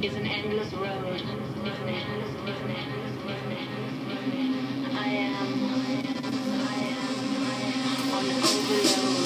is an endless road. I am on overload.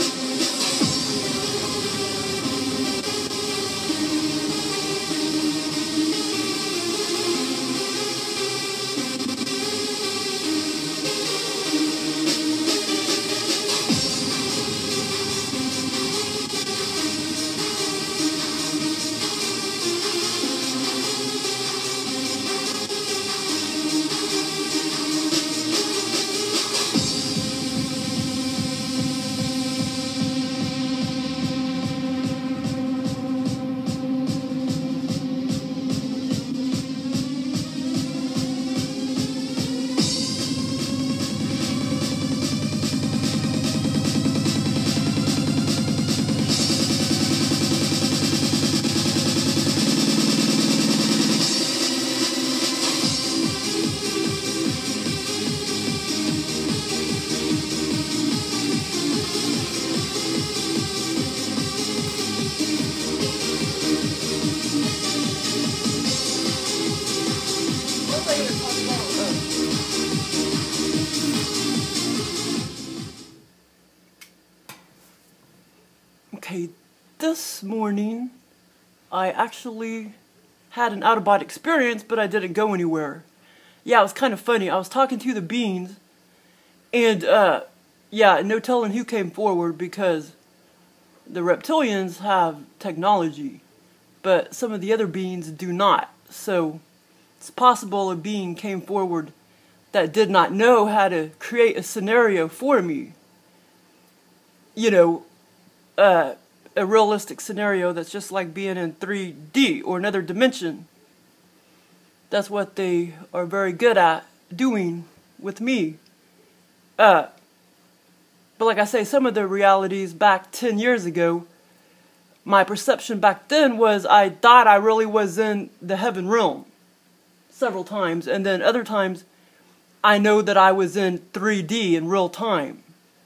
Okay, this morning I actually had an out-of-body experience, but I didn't go anywhere. Yeah, it was kind of funny. I was talking to the beings, and yeah, no telling who came forward because the reptilians have technology, but some of the other beings do not. So it's possible a being came forward that did not know how to create a scenario for me. You know, a realistic scenario that's just like being in 3D or another dimension. That's what they are very good at doing with me. But like I say, some of the realities back 10 years ago, my perception back then was I thought I really was in the heaven realm several times, and then other times I know that I was in 3D in real time.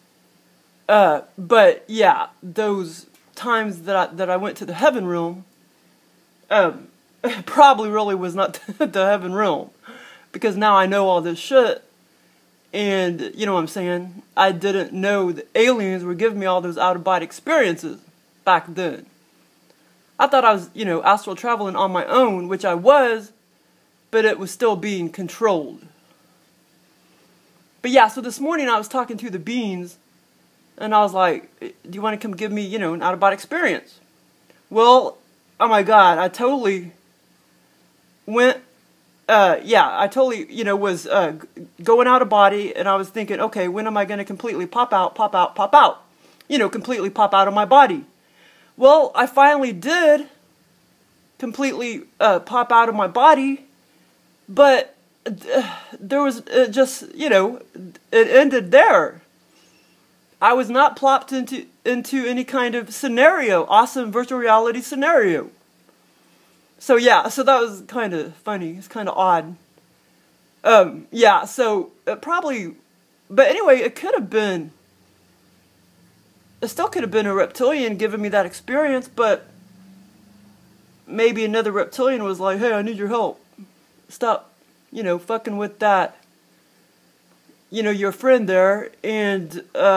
But yeah, those times that I went to the heaven realm, probably really was not the heaven realm, because now I know all this shit, and you know what I'm saying, I didn't know the aliens were giving me all those out-of-body experiences back then. I thought I was, you know, astral traveling on my own, which I was, but it was still being controlled. But yeah, so this morning I was talking to the beings, and I was like, do you want to come give me, you know, an out-of-body experience? Well, oh my God, I totally went, yeah, I totally, you know, was going out of body, and I was thinking, okay, when am I going to completely pop out, you know, completely pop out of my body? Well, I finally did completely pop out of my body, but there was just, you know, it ended there. I was not plopped into any kind of scenario, awesome virtual reality scenario. So yeah, so that was kind of funny. It's kind of odd. Yeah, so it probably, but anyway, it could have been, it still could have been a reptilian giving me that experience, but maybe another reptilian was like, hey, I need your help. Stop, you know, fucking with that, you know, your friend there, and,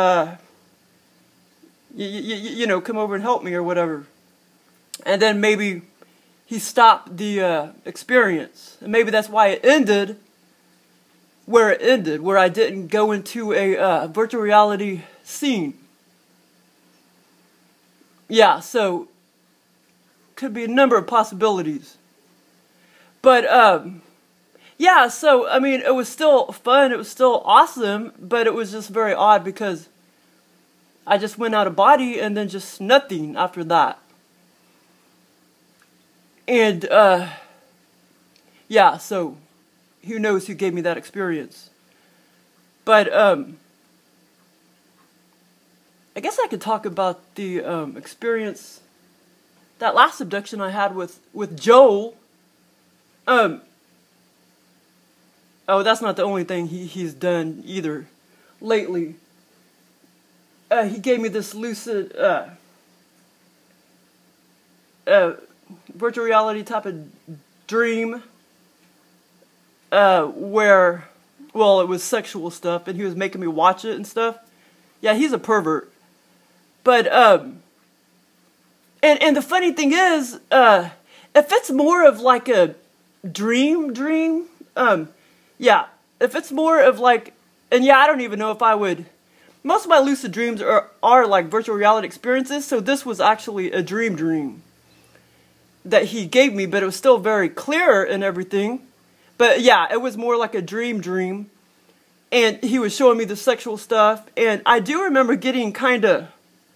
you know, come over and help me or whatever. And then maybe he stopped the experience. And maybe that's why it ended where it ended, where I didn't go into a virtual reality scene. Yeah, so could be a number of possibilities. But, yeah, so, I mean, it was still fun, it was still awesome, but it was just very odd because I just went out of body and then just nothing after that. And, yeah, so, who knows who gave me that experience. But, I guess I could talk about the, experience, that last abduction I had with Joel. Oh, that's not the only thing he's done either lately. He gave me this lucid virtual reality type of dream where, well, it was sexual stuff, and he was making me watch it and stuff. Yeah, he's a pervert. But and the funny thing is, if it's more of like a dream, yeah, if it's more of like, and yeah, I don't even know if I would. Most of my lucid dreams are like virtual reality experiences, so this was actually a dream that he gave me, but it was still very clear and everything. But yeah, it was more like a dream, and he was showing me the sexual stuff, and I do remember getting kind of,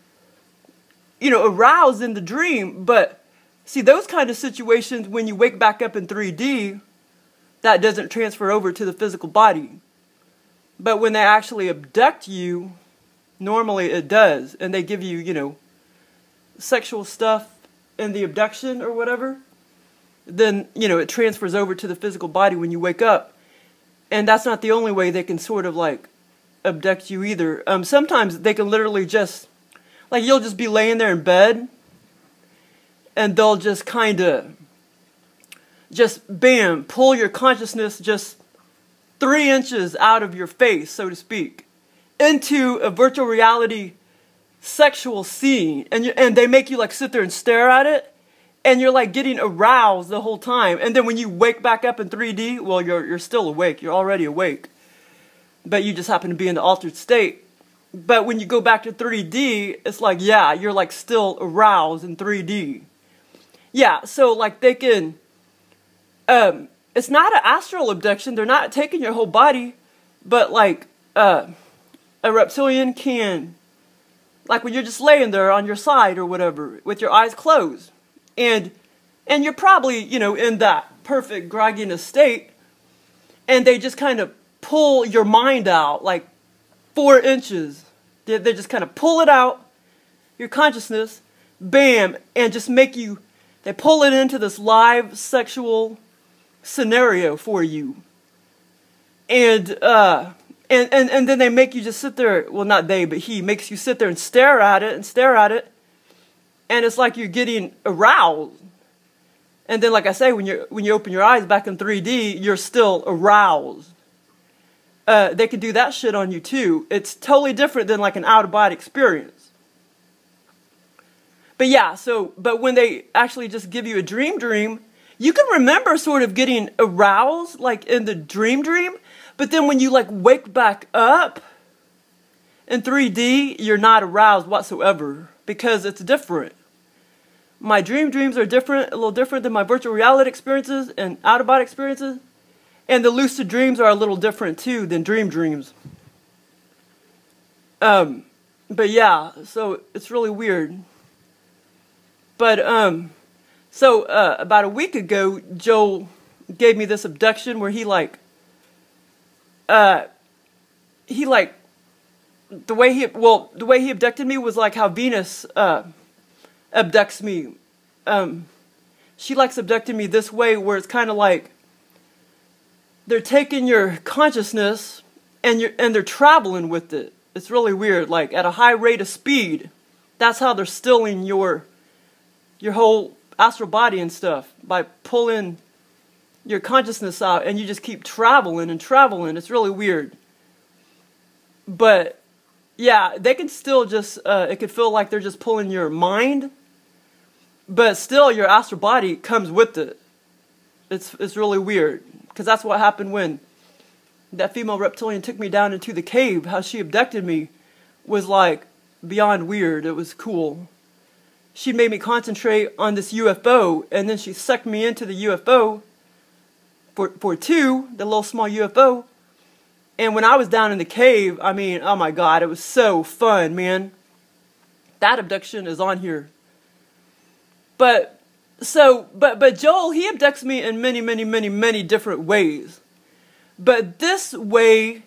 you know, aroused in the dream. But see, those kind of situations, when you wake back up in 3D, that doesn't transfer over to the physical body. But when they actually abduct you, normally it does. And they give you, you know, sexual stuff in the abduction or whatever. Then, you know, it transfers over to the physical body when you wake up. And that's not the only way they can sort of like abduct you either. Sometimes they can literally just, like, you'll just be laying there in bed, and they'll just kind of, just bam, pull your consciousness just 3 inches out of your face, so to speak, into a virtual reality sexual scene. And they make you like sit there and stare at it, and you're like getting aroused the whole time. And then when you wake back up in 3D, well, you're still awake. You're already awake. But you just happen to be in the altered state. But when you go back to 3D, it's like, yeah, you're like still aroused in 3D. Yeah, so like they can, it's not an astral abduction. They're not taking your whole body, but like a reptilian can, like when you're just laying there on your side or whatever with your eyes closed, and you're probably, you know, in that perfect grogginess state, and they just kind of pull your mind out like 4 inches. They just kind of pull it out, your consciousness, bam, and just make you, they pull it into this live sexual scenario for you. And then they make you just sit there, well, not they, but he makes you sit there and stare at it, and it's like you're getting aroused. And then, like I say, when you open your eyes back in 3D, you're still aroused. They can do that shit on you too. It's totally different than like an out-of-body experience. But yeah, but when they actually just give you a dream, you can remember sort of getting aroused like in the dream, but then when you like wake back up in 3D, you're not aroused whatsoever because it's different. My dreams are different, a little different than my virtual reality experiences and out-of-body experiences. And the lucid dreams are a little different too than dreams. But yeah, so it's really weird. But about a week ago, Joel gave me this abduction where he the way he abducted me was like how Venus abducts me. She likes abducting me this way, where it's kind of like they're taking your consciousness and they're traveling with it. It's really weird, like at a high rate of speed. That's how they're stealing your whole astral body and stuff, by pulling your consciousness out, and you just keep traveling. It's really weird. But yeah, they can still just it could feel like they're just pulling your mind, but still your astral body comes with it. It's really weird, because that's what happened when that female reptilian took me down into the cave. How she abducted me was like beyond weird. It was cool. She made me concentrate on this UFO, and then she sucked me into the UFO for two, the little small UFO. And when I was down in the cave, I mean, oh my God, it was so fun, man. That abduction is on here. But Joel, he abducts me in many different ways. But this way,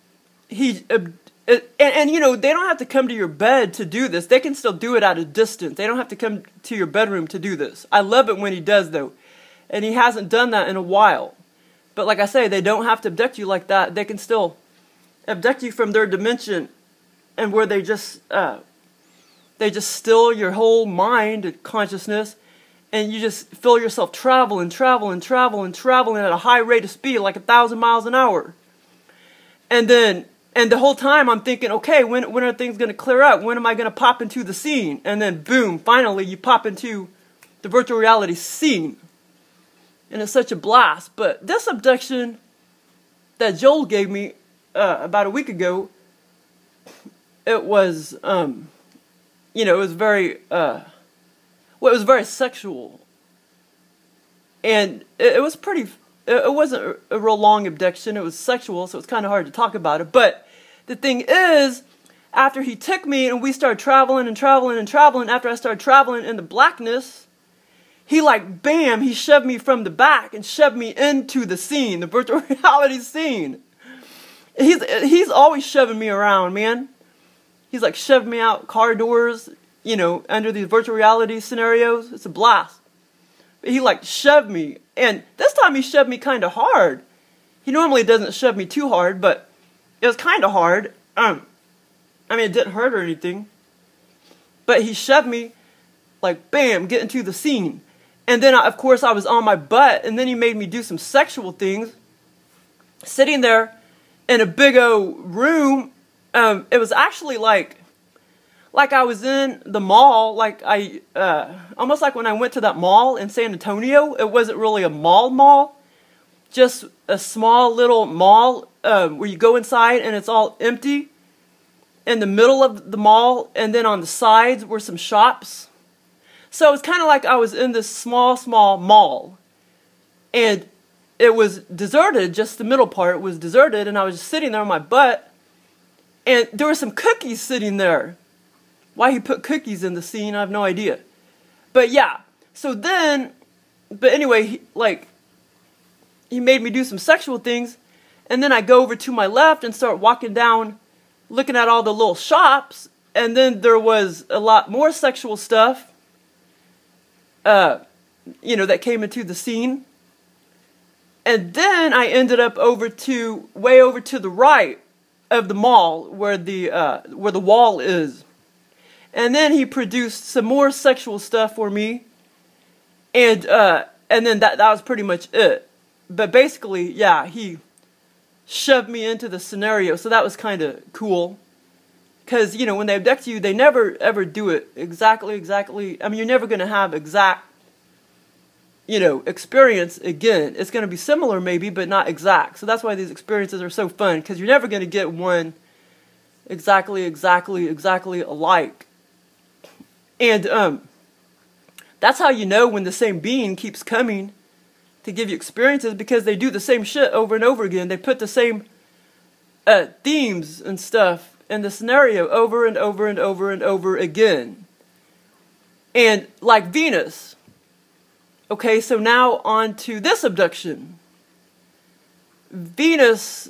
and you know, they don't have to come to your bed to do this. They can still do it at a distance. They don't have to come to your bedroom to do this. I love it when he does, though. And he hasn't done that in a while. But like I say, they don't have to abduct you like that. They can still abduct you from their dimension, and where they just steal your whole mind and consciousness, and you just feel yourself traveling at a high rate of speed, like 1,000 miles an hour. And the whole time I'm thinking, okay, when are things going to clear up? When am I going to pop into the scene? And then boom, finally you pop into the virtual reality scene. And it's such a blast. But this abduction that Joel gave me about a week ago, it was, it was very, it was very sexual. And it was pretty, it wasn't a real long abduction. It was sexual, so it's kind of hard to talk about it. But the thing is, after he took me and we started traveling, after I started traveling in the blackness, he like, bam, he shoved me from the back and shoved me into the scene, the virtual reality scene. He's always shoving me around, man. He's like shoving me out car doors, under these virtual reality scenarios. It's a blast. But he like shoved me. And this time he shoved me kind of hard. He normally doesn't shove me too hard, but it was kind of hard. I mean, it didn't hurt or anything. But he shoved me like, bam, get into the scene. And then, of course, I was on my butt. And then he made me do some sexual things. Sitting there in a big old room. It was actually like I was in the mall, almost like when I went to that mall in San Antonio. It wasn't really a mall, just a small little mall where you go inside and it's all empty. In the middle of the mall, and then on the sides were some shops. So it's kind of like I was in this small mall, and it was deserted. Just the middle part was deserted, and I was just sitting there on my butt. And there were some cookies sitting there. Why he put cookies in the scene, I have no idea. But yeah, so then, but anyway, he made me do some sexual things. And then I go over to my left and start walking down, looking at all the little shops. And then there was a lot more sexual stuff, that came into the scene. And then I ended up way over to the right of the mall where the wall is. And then he produced some more sexual stuff for me. And then that was pretty much it. But basically, yeah, he shoved me into the scenario. So that was kind of cool. Because, when they abduct you, they never ever do it exactly. I mean, you're never going to have exact, experience again. It's going to be similar maybe, but not exact. So that's why these experiences are so fun, because you're never going to get one exactly alike. And that's how you know when the same being keeps coming to give you experiences, because they do the same shit over and over again. They put the same themes and stuff in the scenario over and over again. And like Venus. Okay, so now on to this abduction. Venus,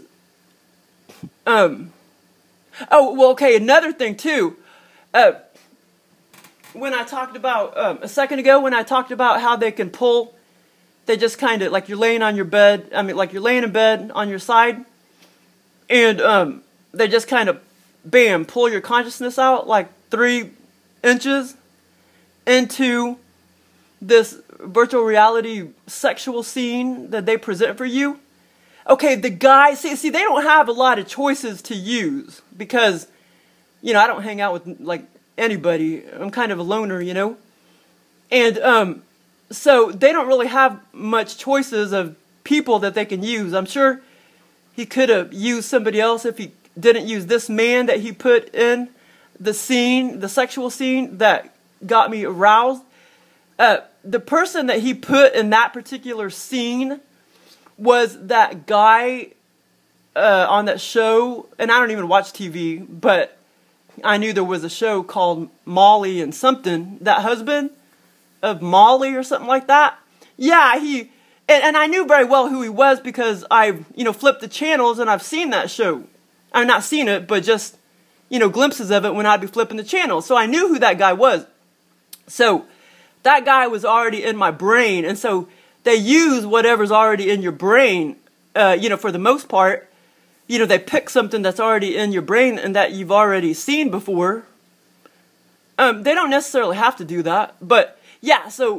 okay, another thing too. When I talked about, a second ago, when I talked about how they can pull, they just kind of, like you're laying on your bed, like you're laying in bed on your side, and they just kind of, bam, pull your consciousness out like 3 inches into this virtual reality sexual scene that they present for you. Okay, the guy, see, they don't have a lot of choices to use, because, I don't hang out with, like, anybody. I'm kind of a loner, And, so they don't really have much choices of people that they can use. I'm sure he could have used somebody else if he didn't use this man that he put in the scene, the sexual scene that got me aroused. The person that he put in that particular scene was that guy on that show, and I don't even watch TV, but I knew there was a show called Molly and something, that husband of Molly or something like that. Yeah, and I knew very well who he was, because I've, flipped the channels and I've seen that show. I've not seen it, but just, glimpses of it when I'd be flipping the channels. So I knew who that guy was. So that guy was already in my brain, and so they use whatever's already in your brain, for the most part. They pick something that's already in your brain and that you've already seen before. They don't necessarily have to do that, but yeah, so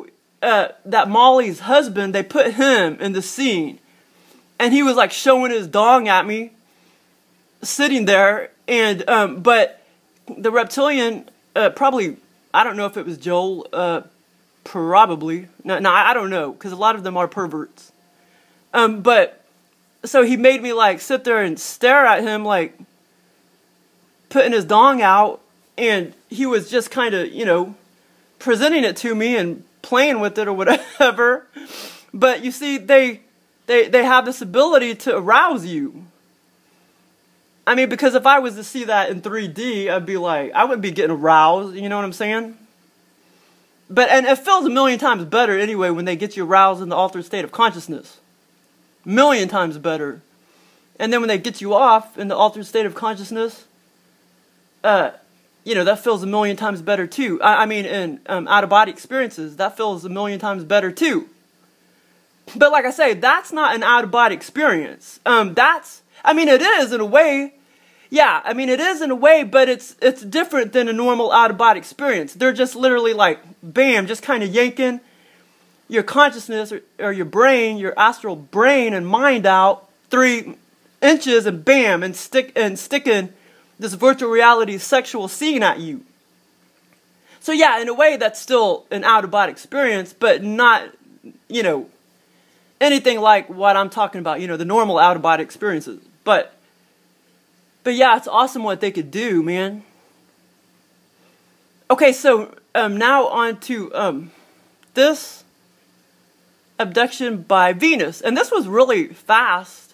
that Molly's husband, they put him in the scene. And he was like showing his dong at me, sitting there. And, but the reptilian, probably, I don't know if it was Joel, probably. No, I don't know, because a lot of them are perverts. But, so he made me like sit there and stare at him, like putting his dong out. And he was just kind of, you know, presenting it to me and playing with it or whatever. But you see, they have this ability to arouse you. I mean, because if I was to see that in 3D, I'd be like, I wouldn't be getting aroused, you know what I'm saying? But, and it feels a million times better anyway when they get you aroused in the altered state of consciousness. Million times better. And then when they get you off in the altered state of consciousness, you know, that feels a million times better too. I mean, in out-of-body experiences, that feels a million times better too. But like I say, that's not an out-of-body experience. I mean, it is in a way. Yeah, I mean, it is in a way, but it's different than a normal out-of-body experience. They're just literally like, bam, just kind of yanking your consciousness or your brain, your astral brain and mind out 3 inches and bam, and sticking this virtual reality sexual scene at you. So yeah, in a way, that's still an out-of-body experience, but not, you know, anything like what I'm talking about, you know, the normal out-of-body experiences. But yeah, it's awesome what they could do, man. Okay, so now on to this abduction by Venus. And this was really fast.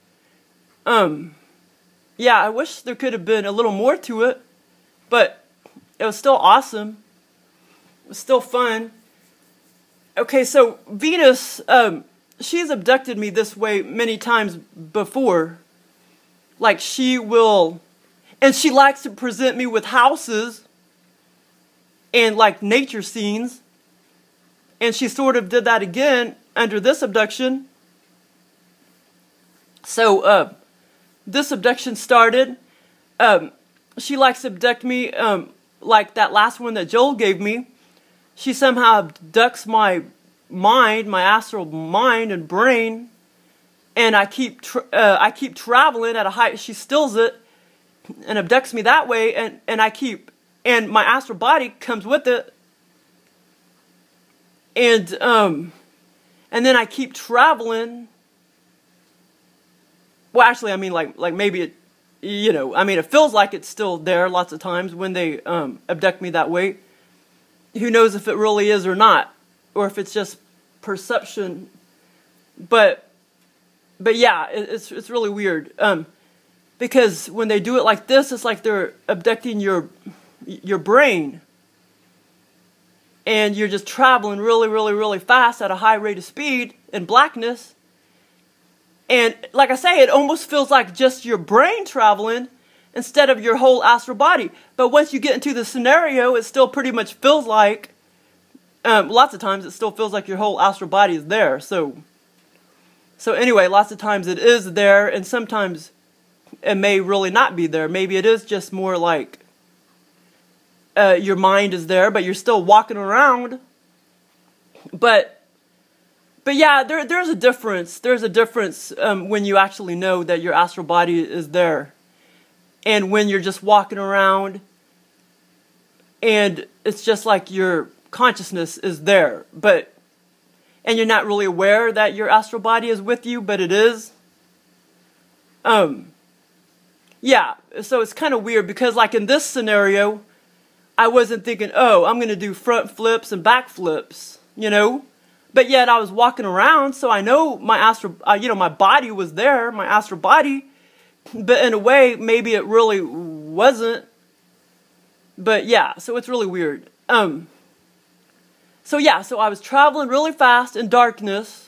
Yeah, I wish there could have been a little more to it, but it was still awesome. It was still fun. Okay, so Venus, she's abducted me this way many times before. Like she will, and she likes to present me with houses and like nature scenes. And she sort of did that again under this abduction. So, this abduction started. She likes to abduct me, like that last one that Joel gave me. She somehow abducts my mind, my astral mind and brain, and I keep traveling at a height. She stills it and abducts me that way, and my astral body comes with it, and then I keep traveling. Well, actually, I mean, like maybe it, you know, I mean, it feels like it's still there lots of times when they abduct me that way. Who knows if it really is or not, or if it's just perception. But yeah, it's really weird. Because when they do it like this, it's like they're abducting your brain, and you're just traveling really, really, really fast at a high rate of speed in blackness. And like I say, it almost feels like just your brain traveling instead of your whole astral body. But once you get into the scenario, it still pretty much feels like, lots of times it still feels like your whole astral body is there. So anyway, lots of times it is there, and sometimes it may really not be there. Maybe it is just more like your mind is there, but you're still walking around. But yeah, there's a difference. There's a difference when you actually know that your astral body is there, and when you're just walking around, and it's just like your consciousness is there, and you're not really aware that your astral body is with you, but it is. Yeah, so it's kind of weird because like in this scenario, I wasn't thinking, oh, I'm going to do front flips and back flips, you know? But yet I was walking around, so I know my astral, you know, my body was there, my astral body. But in a way, maybe it really wasn't. But yeah, so it's really weird. So yeah, so I was traveling really fast in darkness.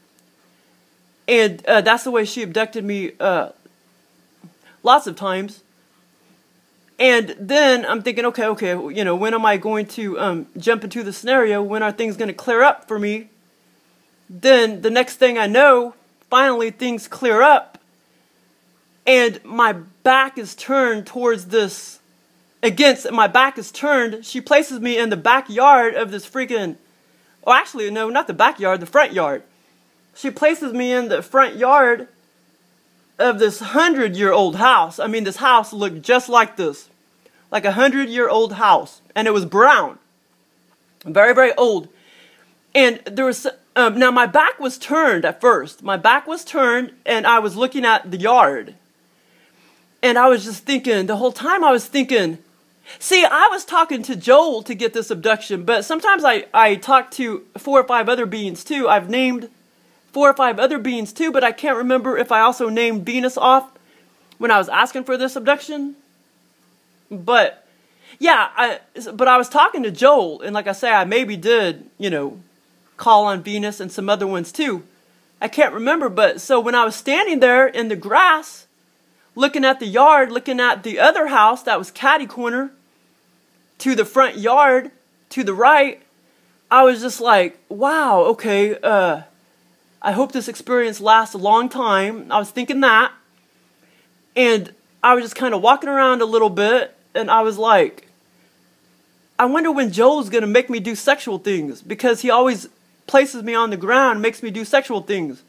And that's the way she abducted me lots of times. And then I'm thinking, okay, you know, when am I going to jump into the scenario? When are things going to clear up for me? Then the next thing I know, finally things clear up. And my back is turned towards this, my back is turned. She places me in the backyard of this freaking Oh, actually, no, not the backyard, the front yard. She places me in the front yard of this 100-year-old house. I mean, this house looked just like this. Like a 100-year-old house. And it was brown. Very, very old. And there was... now, my back was turned at first. My back was turned, and I was looking at the yard. And I was just thinking, the whole time I was thinking... See, I was talking to Joel to get this abduction, but sometimes I talk to 4 or 5 other beings too. I've named 4 or 5 other beings too, but I can't remember if I also named Venus off when I was asking for this abduction. But, yeah, but I was talking to Joel, and like I say, I maybe did, you know, call on Venus and some other ones too. I can't remember, but so when I was standing there in the grass, looking at the yard, looking at the other house that was catty corner to the front yard to the right, I was just like, wow, okay, I hope this experience lasts a long time. I was thinking that. And I was just kind of walking around a little bit, and I was like, I wonder when Joel's going to make me do sexual things, because he always places me on the ground and makes me do sexual things.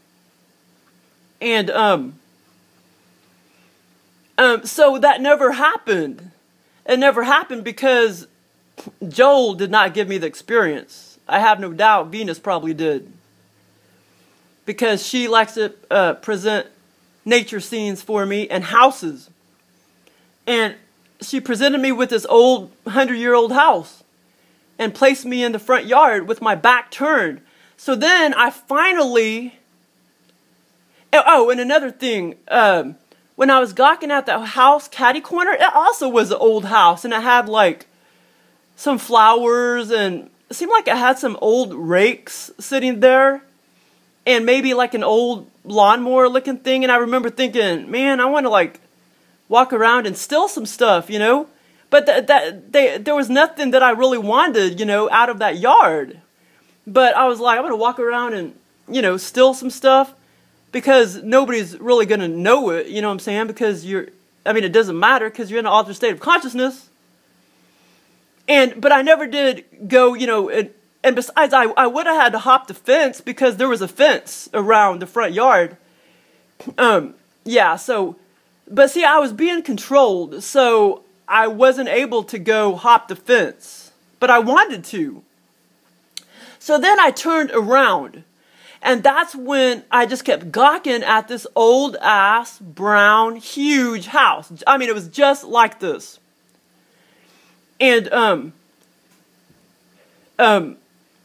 And, so that never happened. It never happened because Joel did not give me the experience. I have no doubt Venus probably did. Because she likes to present nature scenes for me and houses. And she presented me with this old 100-year-old house and placed me in the front yard with my back turned. So then I finally... Oh, and another thing... when I was gawking at that house, catty corner, it also was an old house. And it had, like, some flowers. And it seemed like it had some old rakes sitting there. And maybe, like, an old lawnmower-looking thing. And I remember thinking, man, I want to, like, walk around and steal some stuff, you know. But there was nothing that I really wanted, you know, out of that yard. But I was like, I'm going to walk around and, you know, steal some stuff. Because nobody's really going to know it, you know what I'm saying? Because it doesn't matter because you're in an altered state of consciousness. But I never did go, you know, and besides, I would have had to hop the fence because there was a fence around the front yard. Yeah, so, but see, I was being controlled, so I wasn't able to go hop the fence. But I wanted to. So then I turned around. And that's when I just kept gawking at this old-ass, brown, huge house. I mean, it was just like this. And, well,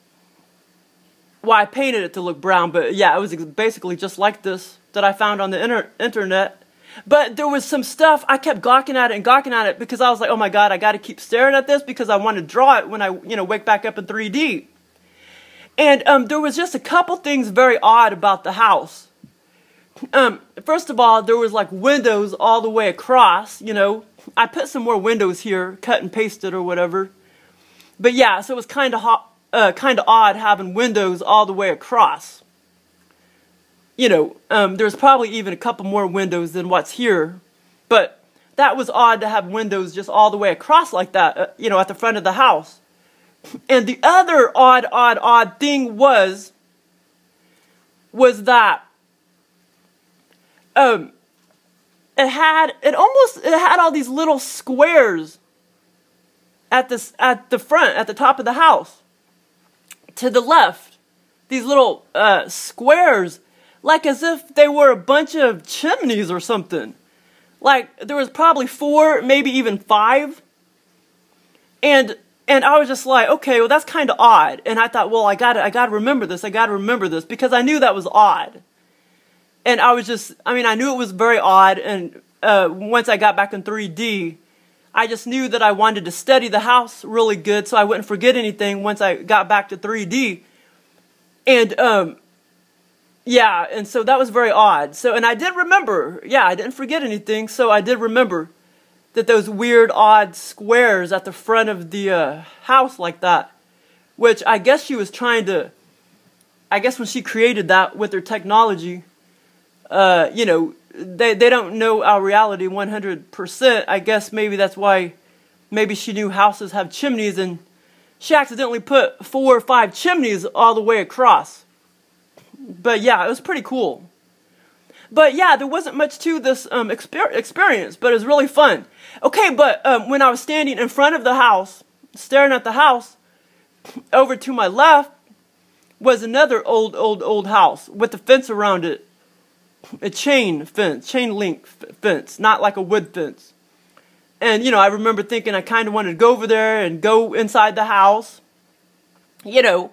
I painted it to look brown, but yeah, it was basically just like this that I found on the internet. But there was some stuff, I kept gawking at it because I was like, oh my God, I got to keep staring at this because I want to draw it when I, you know, wake back up in 3D. And there was just a couple things very odd about the house. First of all, there was like windows all the way across, you know. I put some more windows here, cut and pasted or whatever. But yeah, so it was kind of odd having windows all the way across. You know, there's probably even a couple more windows than what's here. But that was odd to have windows just all the way across like that, you know, at the front of the house. And the other odd thing was that it had all these little squares at the front, at the top of the house. To the left, these little squares, like as if they were a bunch of chimneys or something. Like there was probably 4, maybe even 5. And I was just like, okay, well, that's kind of odd. And I thought, well, I gotta remember this. I gotta remember this because I knew that was odd. And I was just, I mean, I knew it was very odd. And once I got back in 3D, I just knew that I wanted to study the house really good so I wouldn't forget anything once I got back to 3D. And, yeah, and so that was very odd. So, and I did remember, yeah, I didn't forget anything, so I did remember that those weird, odd squares at the front of the house like that, which I guess she was trying to, I guess when she created that with her technology, you know, they don't know our reality 100%. I guess maybe that's why, maybe she knew houses have chimneys and she accidentally put 4 or 5 chimneys all the way across. But yeah, it was pretty cool. But yeah, there wasn't much to this experience, but it was really fun. Okay, but when I was standing in front of the house, staring at the house, over to my left was another old house with a fence around it. A chain link fence, not like a wood fence. And, you know, I remember thinking I kind of wanted to go over there and go inside the house, you know.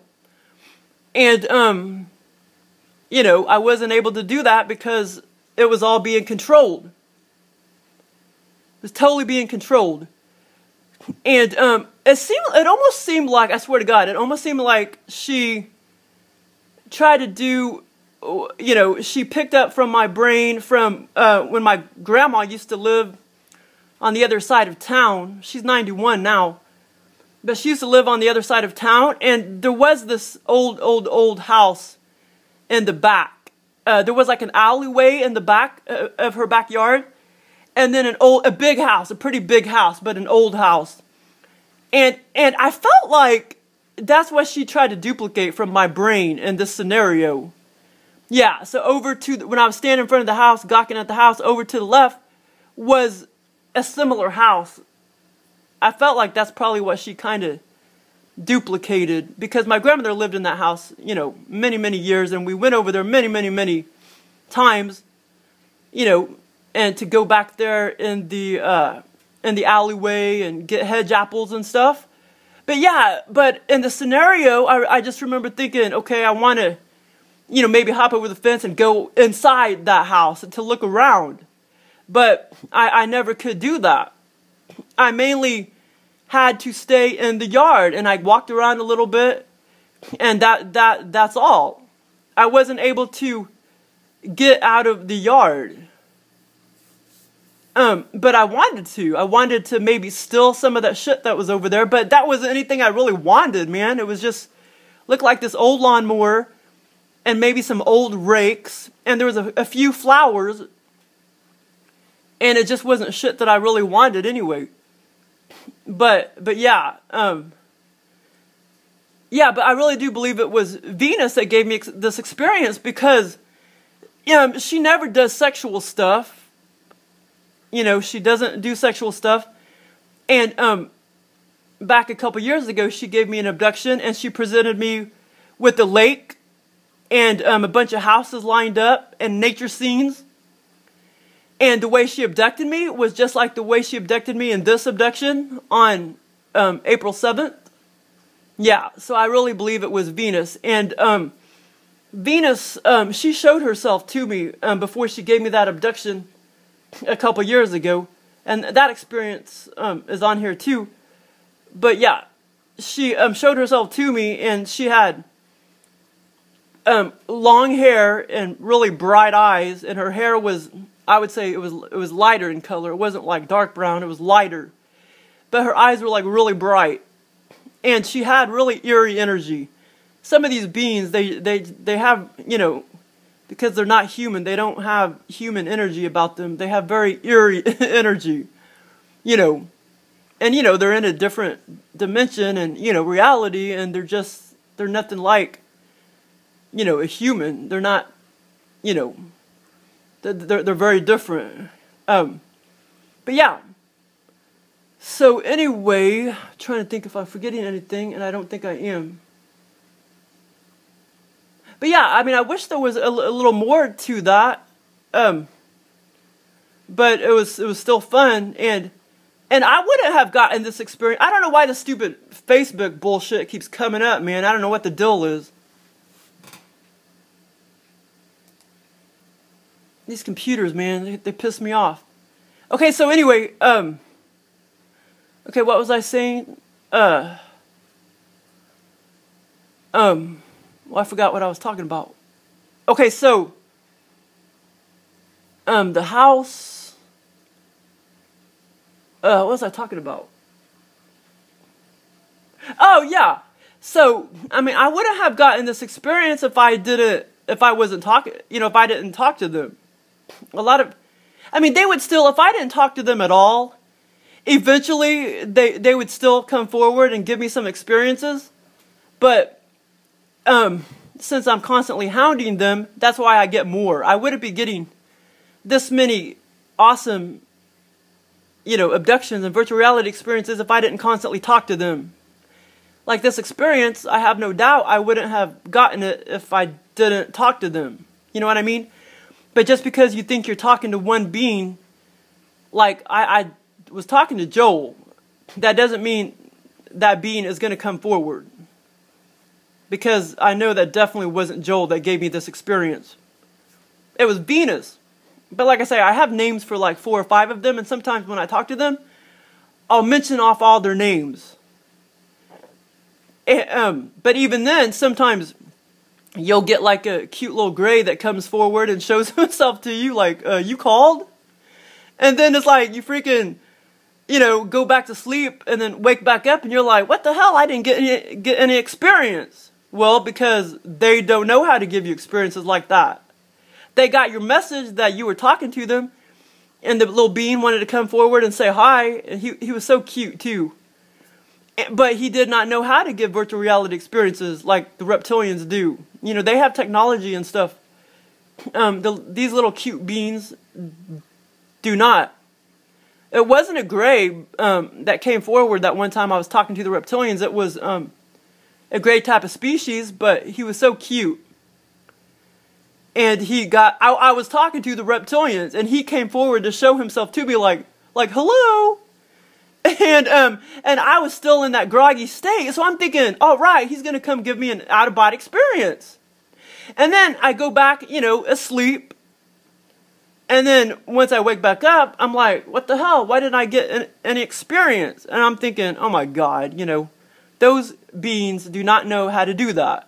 And, you know, I wasn't able to do that because it was all being controlled. It was totally being controlled. And it almost seemed like, I swear to God, it almost seemed like she tried to do, you know, she picked up from my brain from when my grandma used to live on the other side of town. She's 91 now. But she used to live on the other side of town, and there was this old house in the back. There was like an alleyway in the back of her backyard, and then a big house, a pretty big house, but an old house. And I felt like that's what she tried to duplicate from my brain in this scenario. Yeah, so when I was standing in front of the house, gawking at the house, over to the left was a similar house. I felt like that's probably what she kind of duplicated, because my grandmother lived in that house, you know, many years, and we went over there many times, you know, and to go back there in the alleyway and get hedge apples and stuff. But yeah, but in the scenario, I just remember thinking, okay, I want to, you know, maybe hop over the fence and go inside that house to look around. But I never could do that. I mainly had to stay in the yard, and I walked around a little bit, and that's all. I wasn't able to get out of the yard. But I wanted to. I wanted to maybe steal some of that shit that was over there, but that wasn't anything I really wanted, man. It was just, looked like this old lawnmower, and maybe some old rakes, and there was a few flowers, and it just wasn't shit that I really wanted anyway. But yeah, yeah, but I really do believe it was Venus that gave me this experience, because, you know, she never does sexual stuff. You know, she doesn't do sexual stuff. And back a couple years ago, she gave me an abduction, and she presented me with a lake and a bunch of houses lined up and nature scenes. And the way she abducted me was just like the way she abducted me in this abduction on April 7th. Yeah, so I really believe it was Venus. And Venus, she showed herself to me before she gave me that abduction a couple years ago. And that experience is on here too. But yeah, she showed herself to me, and she had long hair and really bright eyes, and her hair was, I would say it was lighter in color. It wasn't like dark brown, it was lighter. But her eyes were like really bright. And she had really eerie energy. Some of these beings, they have, you know, because they're not human, they don't have human energy about them. They have very eerie energy, you know. And, you know, they're in a different dimension and, you know, reality, and they're nothing like, you know, a human. They're not, you know, they're very different. But yeah. So anyway, I'm trying to think if I'm forgetting anything, and I don't think I am. But yeah, I mean, I wish there was a little more to that. But it was still fun, and I wouldn't have gotten this experience. I don't know why the stupid Facebook bullshit keeps coming up, man. I don't know what the deal is. These computers, man, they piss me off. Okay, so anyway, okay, what was I saying? Well, I forgot what I was talking about. Okay, so, the house, what was I talking about? Oh, yeah. So, I mean, I wouldn't have gotten this experience if I wasn't talking, you know, if I didn't talk to them. I mean, they would still, if I didn't talk to them at all, eventually they would still come forward and give me some experiences. But since I'm constantly hounding them, that's why I get more. I wouldn't be getting this many awesome, abductions and virtual reality experiences if I didn't constantly talk to them. Like this experience, I have no doubt I wouldn't have gotten it if I didn't talk to them. You know what I mean? But just because you think you're talking to one being, like I was talking to Joel, that doesn't mean that being is going to come forward. Because I know that definitely wasn't Joel that gave me this experience. It was Venus. But like I say, I have names for like 4 or 5 of them, and sometimes when I talk to them, I'll mention off all their names. But even then, sometimes you'll get like a cute little gray that comes forward and shows himself to you like, you called? And then it's like you freaking, go back to sleep and then wake back up and you're like, what the hell? I didn't get any experience. Well, because they don't know how to give you experiences like that. They got your message that you were talking to them, and the little being wanted to come forward and say hi, and he was so cute too. But he did not know how to give virtual reality experiences like the reptilians do. They have technology and stuff. These little cute beings do not. It wasn't a gray that came forward that one time I was talking to the reptilians. It was a gray type of species, but he was so cute. And I was talking to the reptilians, and he came forward to show himself to me like hello. And I was still in that groggy state, so I'm thinking, all right, he's gonna come give me an out-of-body experience. And then I go back, asleep. And then once I wake back up, I'm like, what the hell? Why didn't I get any experience? And I'm thinking, oh my God, those beings do not know how to do that.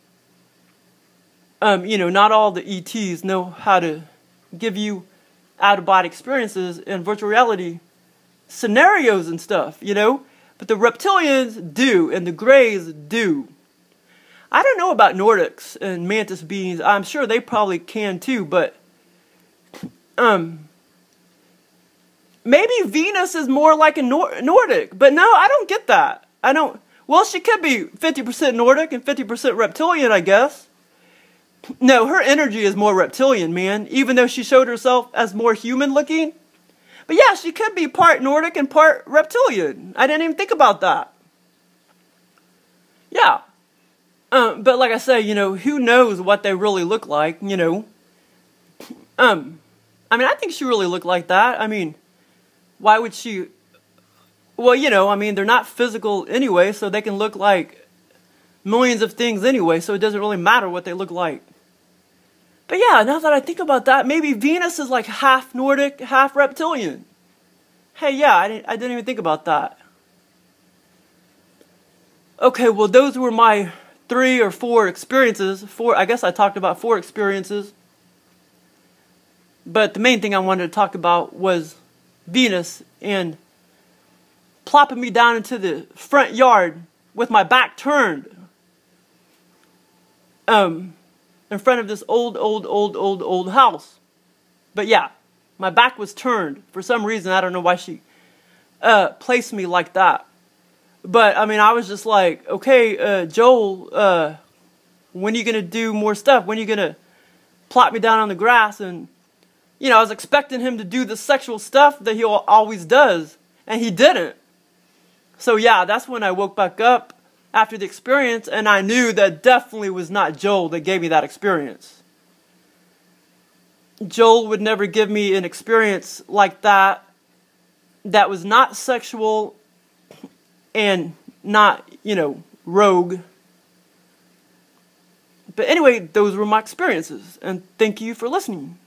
Not all the ETs know how to give you out-of-body experiences in virtual reality scenarios and stuff, But the reptilians do, and the greys do. I don't know about Nordics and mantis beings. I'm sure they probably can too, but maybe Venus is more like a Nordic. But no, I don't get that. Well, she could be 50% Nordic and 50% reptilian, I guess. No, her energy is more reptilian, man, even though she showed herself as more human looking. But yeah, she could be part Nordic and part reptilian. I didn't even think about that. Yeah. But like I say, who knows what they really look like, I mean, I think she really looked like that. I mean, why would she? Well, I mean, they're not physical anyway, so they can look like millions of things anyway, so it doesn't really matter what they look like. But yeah, now that I think about that, maybe Venus is like half Nordic, half reptilian. Hey, yeah, I didn't even think about that. Okay, well, those were my 3 or 4 experiences. I guess I talked about 4 experiences. But the main thing I wanted to talk about was Venus and plopping me down into the front yard with my back turned. In front of this old house. But yeah, my back was turned. For some reason, I don't know why she placed me like that. But, I mean, I was just like, okay, Joel, when are you going to do more stuff? When are you going to plop me down on the grass? And, I was expecting him to do the sexual stuff that he always does. And he didn't. So, yeah, that's when I woke back up after the experience, and I knew that definitely was not Joel that gave me that experience. Joel would never give me an experience like that was not sexual and not, rogue. But anyway, those were my experiences, and thank you for listening.